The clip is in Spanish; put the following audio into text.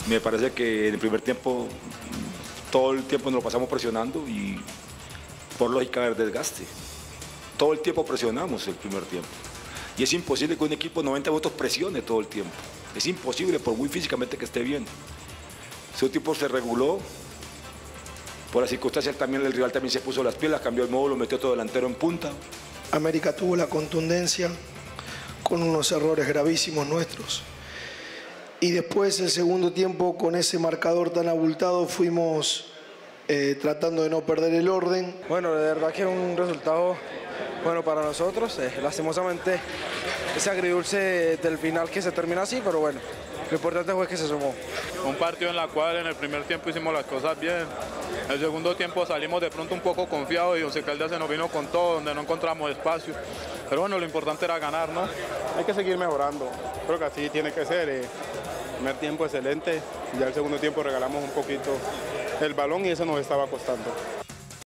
Me parece que en el primer tiempo, todo el tiempo nos lo pasamos presionando y por lógica del desgaste. Todo el tiempo presionamos el primer tiempo. Y es imposible que un equipo de 90 minutos presione todo el tiempo. Es imposible por muy físicamente que esté bien. Ese tipo se reguló. Por las circunstancias también el rival también se puso las pilas, cambió el módulo, metió todo delantero en punta. América tuvo la contundencia con unos errores gravísimos nuestros. Y después el segundo tiempo con ese marcador tan abultado fuimos tratando de no perder el orden. Bueno, de verdad que es un resultado bueno para nosotros. Lastimosamente ese agridulce del final que se termina así, pero bueno, lo importante fue que se sumó. Un partido en el cual en el primer tiempo hicimos las cosas bien. En el segundo tiempo salimos de pronto un poco confiados y Once Caldas se nos vino con todo, donde no encontramos espacio. Pero bueno, lo importante era ganar, ¿no? Hay que seguir mejorando. Creo que así tiene que ser. Primer tiempo excelente, ya el segundo tiempo regalamos un poquito el balón y eso nos estaba costando.